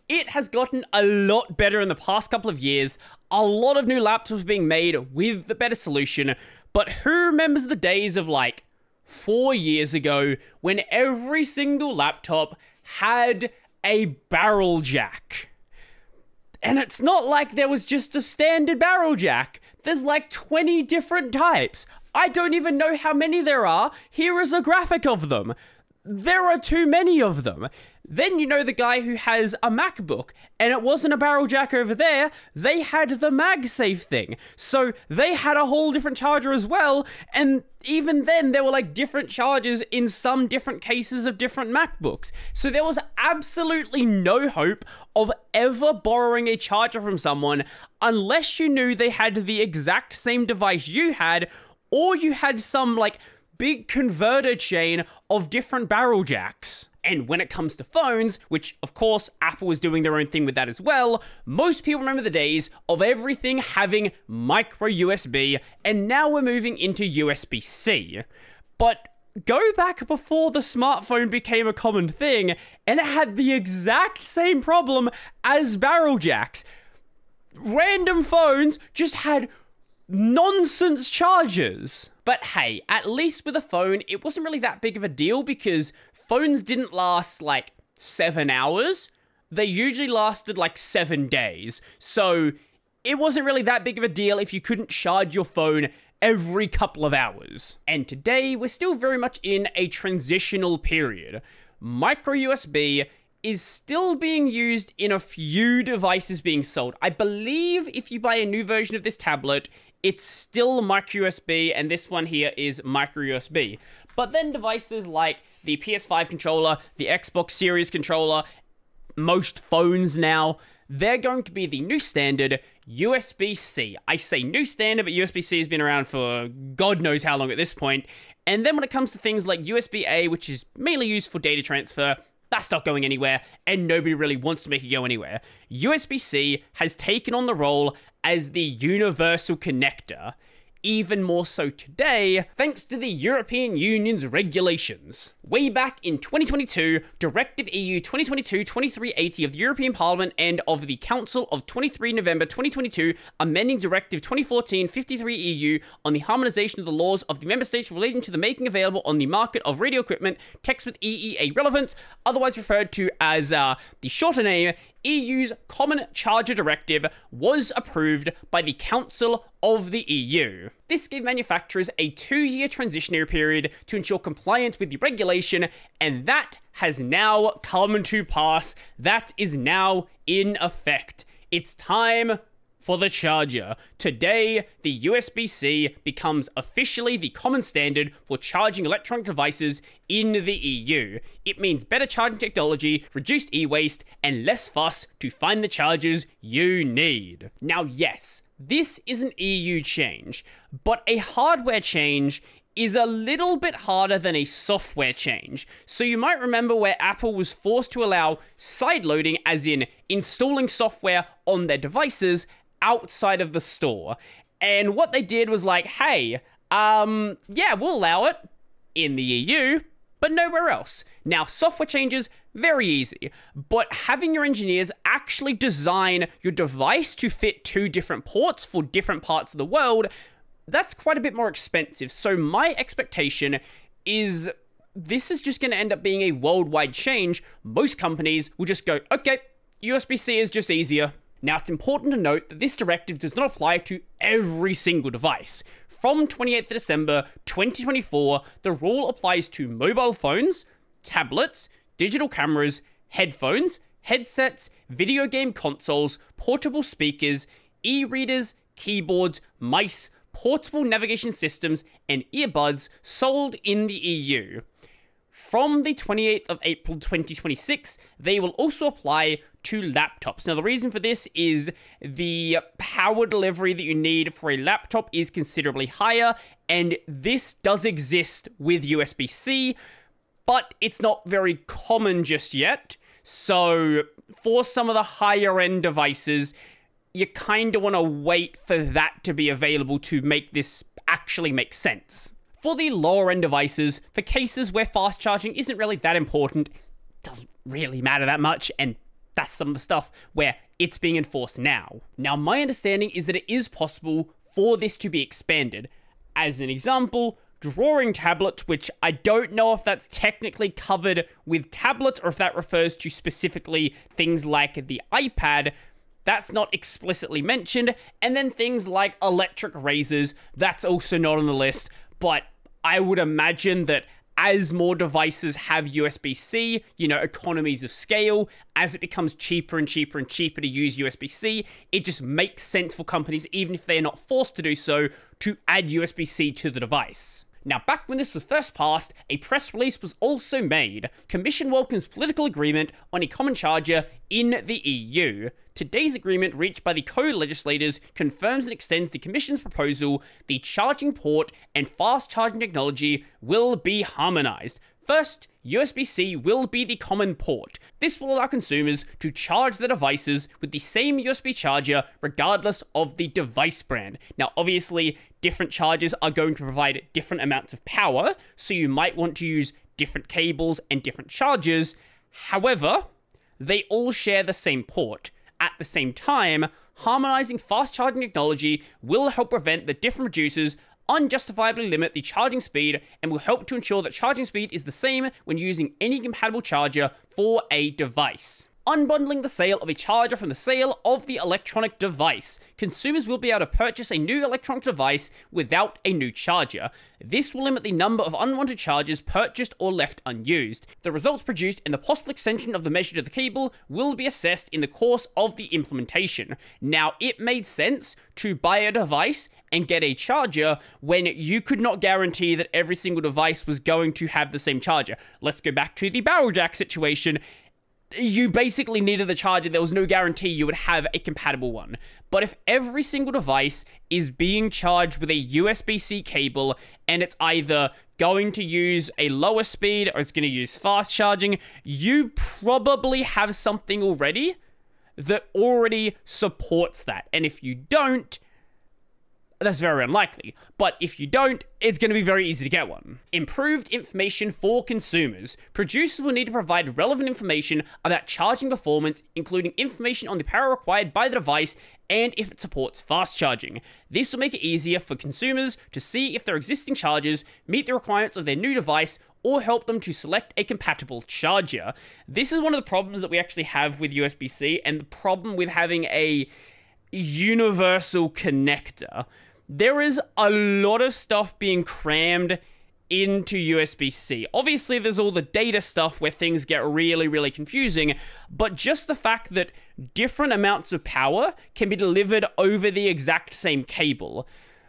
It has gotten a lot better in the past couple of years. A lot of new laptops being made with the better solution. But who remembers the days of like 4 years ago when every single laptop had a barrel jack? And it's not like there was just a standard barrel jack. There's like 20 different types. I don't even know how many there are. Here is a graphic of them. There are too many of them. Then you know the guy who has a MacBook, and it wasn't a barrel jack over there, they had the MagSafe thing. So they had a whole different charger as well, and even then there were like different chargers in some different cases of different MacBooks. So there was absolutely no hope of ever borrowing a charger from someone unless you knew they had the exact same device you had, or you had some like big converter chain of different barrel jacks. And when it comes to phones, which of course Apple is doing their own thing with that as well, most people remember the days of everything having micro USB, and now we're moving into USB-C. But go back before the smartphone became a common thing, and it had the exact same problem as barrel jacks. Random phones just had nonsense chargers. But hey, at least with a phone, it wasn't really that big of a deal because phones didn't last like 7 hours. They usually lasted like 7 days. So it wasn't really that big of a deal if you couldn't charge your phone every couple of hours. And today, we're still very much in a transitional period. Micro USB is still being used in a few devices being sold. I believe if you buy a new version of this tablet, it's still micro USB, and this one here is micro USB. But then devices like the PS5 controller, the Xbox Series controller, most phones now, they're going to be the new standard USB-C. I say new standard, but USB-C has been around for God knows how long at this point. And then when it comes to things like USB-A, which is mainly used for data transfer, that's not going anywhere, and nobody really wants to make it go anywhere. USB-C has taken on the role as the universal connector, even more so today, thanks to the European Union's regulations. Way back in 2022, Directive EU 2022-2380 of the European Parliament and of the Council of 23 November 2022, amending Directive 2014-53 EU on the harmonization of the laws of the member states relating to the making available on the market of radio equipment, text with EEA relevance, otherwise referred to as the shorter name, EU's Common Charger Directive, was approved by the Council of the EU. This gave manufacturers a 2-year transitionary period to ensure compliance with the regulation, and that has now come to pass. That is now in effect. It's time for the charger. Today, the USB-C becomes officially the common standard for charging electronic devices in the EU. It means better charging technology, reduced e-waste, and less fuss to find the chargers you need. Now, yes, this is an EU change, but a hardware change is a little bit harder than a software change. So you might remember where Apple was forced to allow sideloading, as in installing software on their devices outside of the store. And what they did was like, hey, yeah, we'll allow it in the EU, but nowhere else. Now, software changes, very easy, but having your engineers actually design your device to fit 2 different ports for different parts of the world, that's quite a bit more expensive. So my expectation is this is just going to end up being a worldwide change. Most companies will just go, okay, USB-C is just easier. Now, it's important to note that this directive does not apply to every single device. From 28th December 2024, the rule applies to mobile phones, tablets, digital cameras, headphones, headsets, video game consoles, portable speakers, e-readers, keyboards, mice, portable navigation systems, and earbuds sold in the EU. From the 28th of April 2026, they will also apply to laptops. Now, the reason for this is the power delivery that you need for a laptop is considerably higher, and this does exist with USB-C, but it's not very common just yet. So for some of the higher end devices, you kind of want to wait for that to be available to make this actually make sense. For the lower end devices, for cases where fast charging isn't really that important, doesn't really matter that much, and that's some of the stuff where it's being enforced now. Now, my understanding is that it is possible for this to be expanded. As an example, drawing tablets, which I don't know if that's technically covered with tablets or if that refers to specifically things like the iPad. That's not explicitly mentioned. And then things like electric razors, that's also not on the list. But I would imagine that as more devices have USB-C, economies of scale, as it becomes cheaper and cheaper and cheaper to use USB-C, it just makes sense for companies, even if they're not forced to do so, to add USB-C to the device. Now, back when this was first passed, a press release was also made. Commission welcomes political agreement on a common charger in the EU. Today's agreement, reached by the co-legislators, confirms and extends the Commission's proposal. The charging port and fast charging technology will be harmonized. First, USB-C will be the common port. This will allow consumers to charge their devices with the same USB charger regardless of the device brand. Now, obviously, different chargers are going to provide different amounts of power, so you might want to use different cables and different chargers. However, they all share the same port. At the same time, harmonizing fast charging technology will help prevent the different producers unjustifiably limit the charging speed and will help to ensure that charging speed is the same when using any compatible charger for a device. Unbundling the sale of a charger from the sale of the electronic device. Consumers will be able to purchase a new electronic device without a new charger. This will limit the number of unwanted chargers purchased or left unused. The results produced and the possible extension of the measure to the cable will be assessed in the course of the implementation. Now, it made sense to buy a device and get a charger when you could not guarantee that every single device was going to have the same charger. Let's go back to the barrel jack situation. You basically needed the charger. There was no guarantee you would have a compatible one. But if every single device is being charged with a USB-C cable and it's either going to use a lower speed or it's going to use fast charging, you probably have something already that already supports that. And if you don't, that's very unlikely. But if you don't, it's going to be very easy to get one. Improved information for consumers. Producers will need to provide relevant information about charging performance, including information on the power required by the device and if it supports fast charging. This will make it easier for consumers to see if their existing chargers meet the requirements of their new device or help them to select a compatible charger. This is one of the problems that we actually have with USB-C and the problem with having a universal connector. There is a lot of stuff being crammed into USB-C. Obviously, there's all the data stuff where things get really, really confusing, but just the fact that different amounts of power can be delivered over the exact same cable.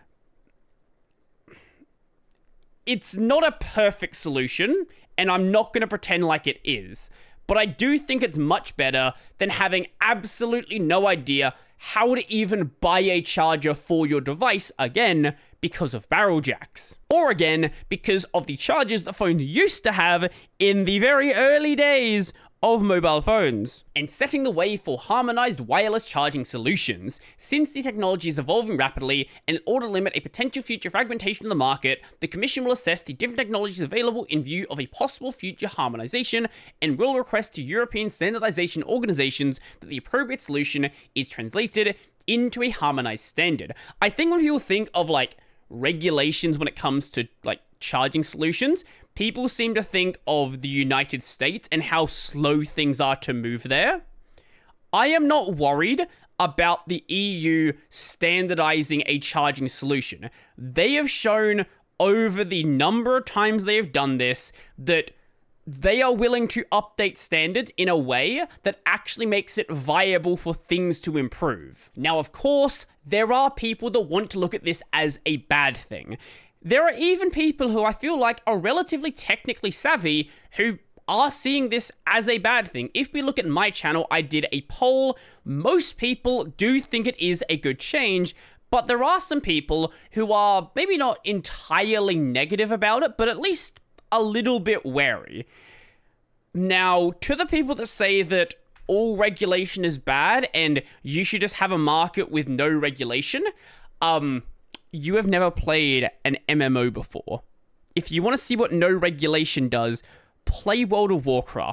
It's not a perfect solution, and I'm not going to pretend like it is, but I do think it's much better than having absolutely no idea how to even buy a charger for your device, again, because of barrel jacks. Or again, because of the chargers that phones used to have in the very early days of mobile phones, and setting the way for harmonized wireless charging solutions. Since the technology is evolving rapidly, and in order to limit a potential future fragmentation of the market, the Commission will assess the different technologies available in view of a possible future harmonization, and will request to European standardization organizations that the appropriate solution is translated into a harmonized standard. I think when people think of regulations when it comes to charging solutions, people seem to think of the United States and how slow things are to move there. I am not worried about the EU standardizing a charging solution. They have shown over the number of times they have done this that they are willing to update standards in a way that actually makes it viable for things to improve. Now, of course, there are people that want to look at this as a bad thing. There are even people who I feel like are relatively technically savvy who are seeing this as a bad thing. If we look at my channel, I did a poll. Most people do think it is a good change, but there are some people who are maybe not entirely negative about it, but at least a little bit wary. Now, to the people that say that all regulation is bad and you should just have a market with no regulation, you have never played an MMO before. If you want to see what no regulation does, play World of Warcraft.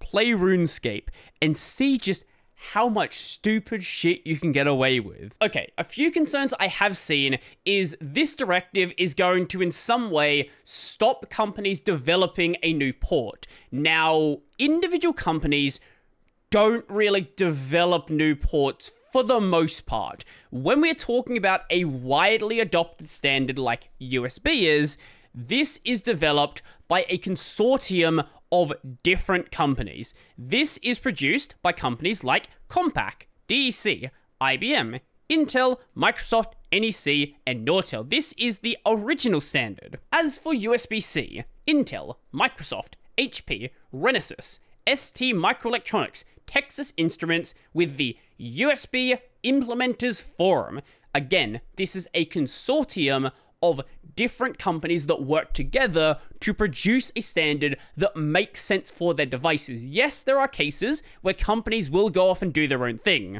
play RuneScape and see just how much stupid shit you can get away with. Okay, a few concerns I have seen is this directive is going to in some way stop companies developing a new port. Now, individual companies don't really develop new ports for the most part. When we're talking about a widely adopted standard like USB is, this is developed by a consortium of different companies. This is produced by companies like Compaq, DEC, IBM, Intel, Microsoft, NEC, and Nortel. This is the original standard. As for USB-C, Intel, Microsoft, HP, Renesas, ST Microelectronics, Texas Instruments with the USB Implementers Forum. Again, this is a consortium of different companies that work together to produce a standard that makes sense for their devices. Yes, there are cases where companies will go off and do their own thing.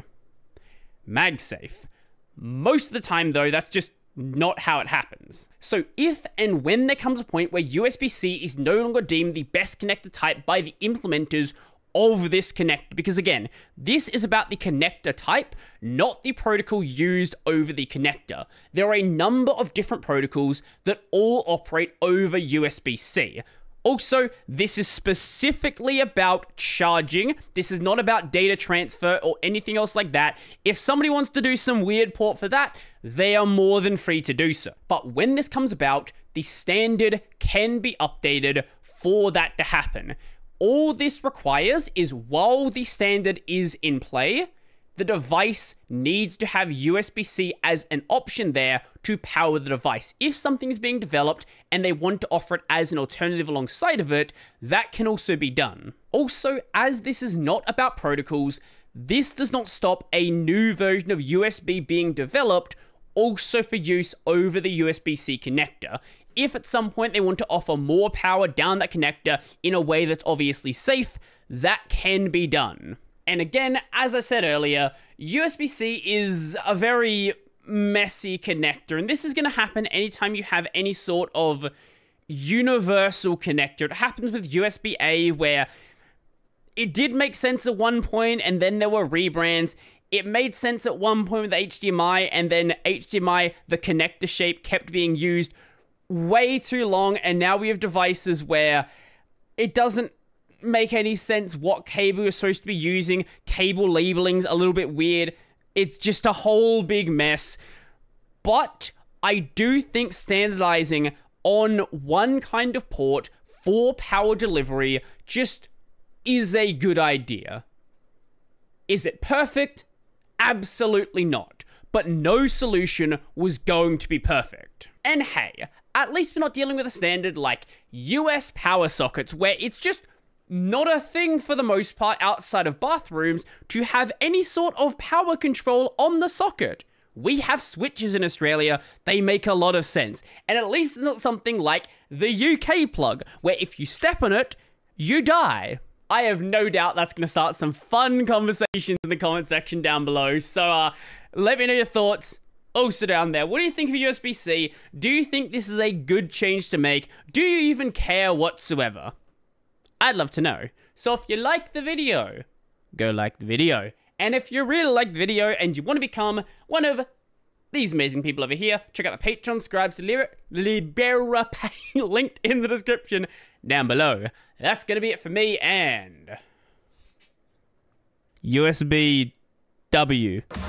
MagSafe. Most of the time, though, that's just not how it happens. So if and when there comes a point where USB-C is no longer deemed the best connector type by the implementers of this connector, because again, this is about the connector type, not the protocol used over the connector. There are a number of different protocols that all operate over USB-C. Also, this is specifically about charging. This is not about data transfer or anything else like that. If somebody wants to do some weird port for that, they are more than free to do so. But when this comes about, the standard can be updated for that to happen. All this requires is while the standard is in play, the device needs to have USB-C as an option there to power the device. If something is being developed and they want to offer it as an alternative alongside of it, that can also be done. Also, as this is not about protocols, this does not stop a new version of USB being developed also for use over the USB-C connector. If at some point they want to offer more power down that connector in a way that's obviously safe, that can be done. And again, as I said earlier, USB-C is a very messy connector, and this is going to happen anytime you have any sort of universal connector. It happens with USB-A, where it did make sense at one point, and then there were rebrands. It made sense at one point with HDMI, and then HDMI, the connector shape, kept being used way too long, and now we have devices where it doesn't make any sense what cable you're supposed to be using. Cable labeling's a little bit weird. It's just a whole big mess. But I do think standardizing on one kind of port for power delivery just is a good idea. Is it perfect? Absolutely not. But no solution was going to be perfect. And hey, at least we're not dealing with a standard like US power sockets, where it's just not a thing for the most part outside of bathrooms to have any sort of power control on the socket. We have switches in Australia, they make a lot of sense. And at least it's not something like the UK plug, where if you step on it, you die. I have no doubt that's going to start some fun conversations in the comment section down below. So let me know your thoughts. Also down there, what do you think of USB-C? Do you think this is a good change to make? Do you even care whatsoever? I'd love to know. So if you like the video, go like the video. And if you really like the video and you want to become one of these amazing people over here, check out the Patreon, subscribe to Libera Pay, linked in the description down below. That's going to be it for me, and USB W.